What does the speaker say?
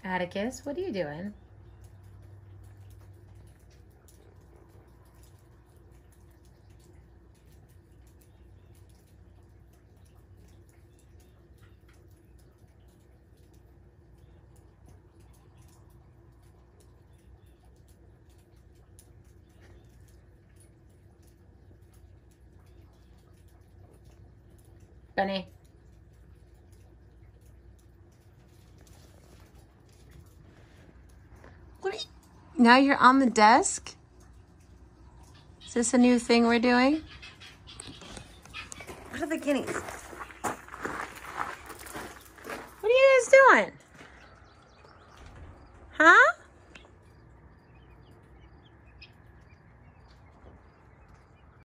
Atticus, what are you doing? Benny. Now you're on the desk? Is this a new thing we're doing? What are the guineas? What are you guys doing? Huh?